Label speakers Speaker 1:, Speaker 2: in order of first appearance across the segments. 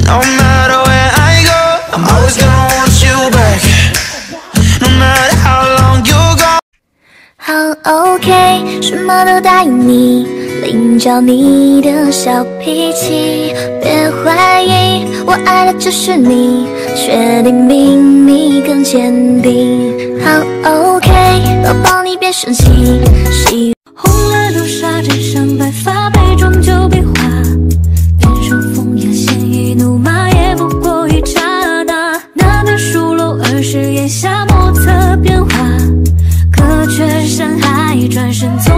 Speaker 1: No matter where I go, I'm always gonna want you back. No matter how long you go.
Speaker 2: 好 OK， 什么都答应你，领教你的小脾气。别怀疑，我爱的只是你，确定比你更坚定。好 OK， 抱抱你别生气。红了头纱枕上白发，杯中酒变化。边上风雅鲜衣怒马，也不过一刹那。那边数楼儿时檐下莫测变化，可却山海转身走。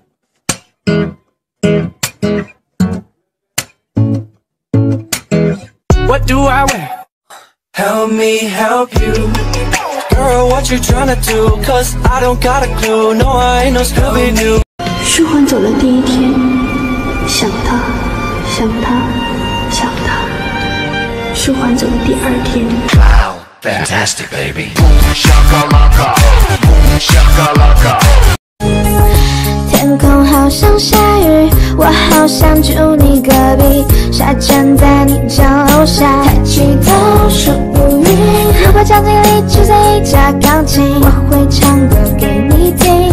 Speaker 1: What do I wear? Help me help you. Girl, what you tryna do? Cause I don't got a clue. No, I ain't no Scooby-Doo.
Speaker 3: 舒缓走的第一天，想他，想他，想他。舒缓走的第二天。
Speaker 4: Wow, fantastic, baby. Boom shakalaka, boom shakalaka.
Speaker 2: 天空好像下雨，我好想住你隔壁，傻站在你家楼下，抬起头数乌云。如果场景里只在一架钢琴，我会唱歌给你听。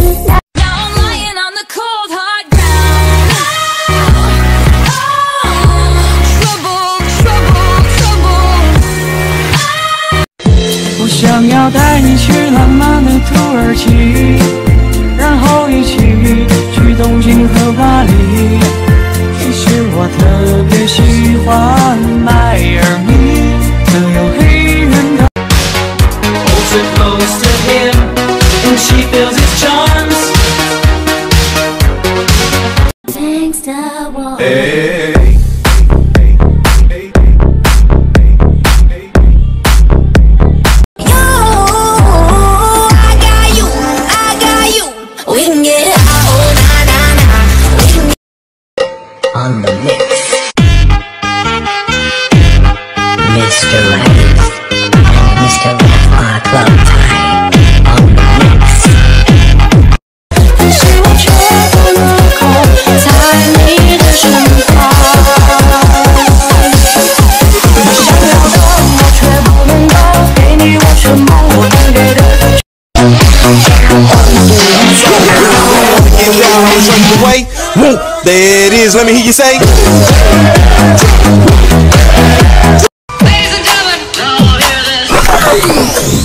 Speaker 1: 我想要带你去浪漫的土耳其，然后一起去东京和巴黎。其实我特别喜欢迈阿密，更有黑人的。Holds her close to him, and she feels his charms.
Speaker 2: Thanks to one.
Speaker 4: Hey.
Speaker 5: On the mix, Mr. Rice and Mr. Rap are club time. On the mix.
Speaker 2: 但是我却不能够在你的身旁，我想要的我却不能够给你，我什么我能给的。
Speaker 6: There it is, let me hear you say.
Speaker 1: Ladies and gentlemen, now hear this.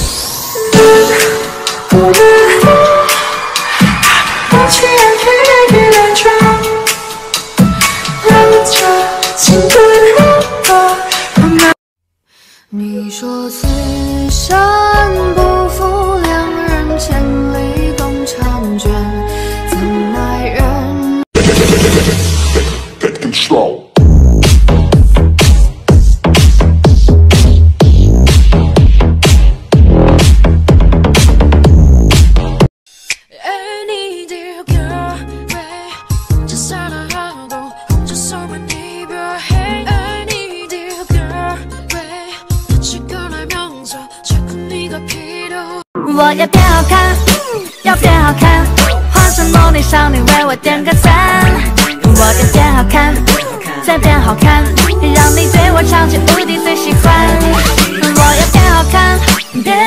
Speaker 2: 你说此生不负两人千里共婵娟，怎奈人。Any dear girl, just out of harbor, just over neighbor. Hey, any dear girl, 这个来描述，这个你的皮肤。我要变好看，要变好看，化身梦里少女为我点个赞。我要变好看，再变好看，让你对我超级无敌最喜欢。我要变好看，变。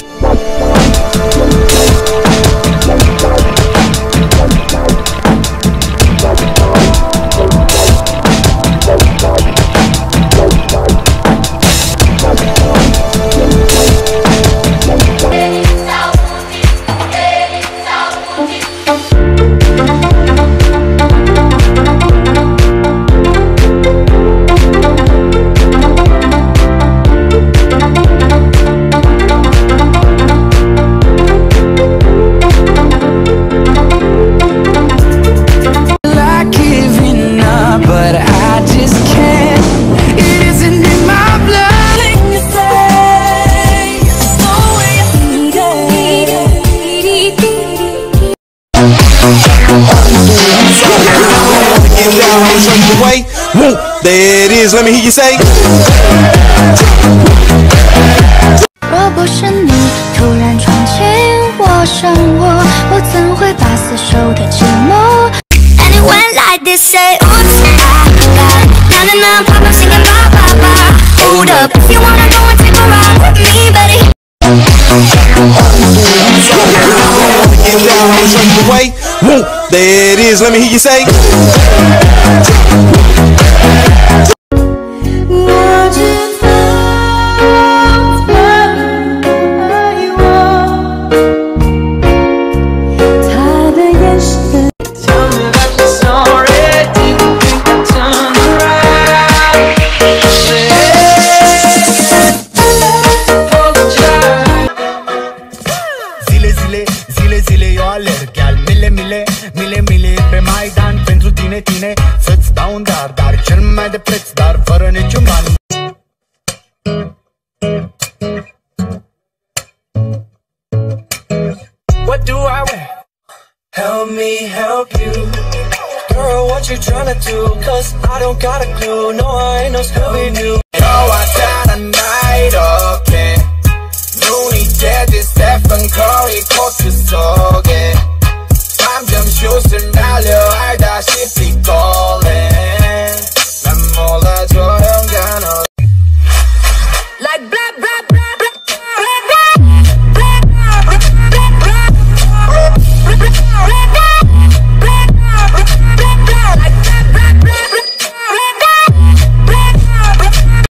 Speaker 6: There it is, let me hear you say.
Speaker 2: 若不是你突然闯进我生活，我怎会把死守的寂寞 ？Anyone like this say oops I got nothing on pop, I'm singing ba ba ba. Hold up.
Speaker 6: Ladies, let me hear you say.
Speaker 7: Zile eu alerg, al mile pe Maidan pentru tine, să-ți dau un dar cel mai de preț, dar fără niciun ban. What do I want? Help me help you, girl, what you tryna do? 'Cause I don't got a clue, no I ain't no Scooby-Doo.